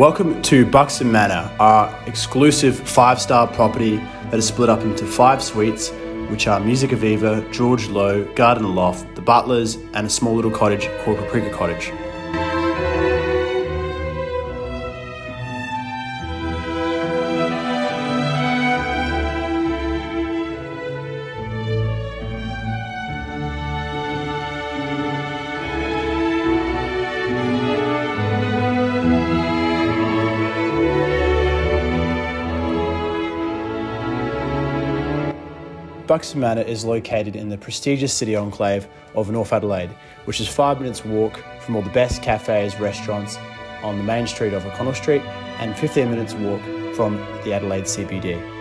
Welcome to Buxton Manor, our exclusive 5-star property that is split up into 5 suites, which are Music Aviva, George Lowe, Garden Loft, The Butlers, and a small little cottage called Paprika Cottage. Buxton Manor is located in the prestigious city enclave of North Adelaide, which is 5 minutes walk from all the best cafes, restaurants on the main street of O'Connell Street and 15 minutes walk from the Adelaide CBD.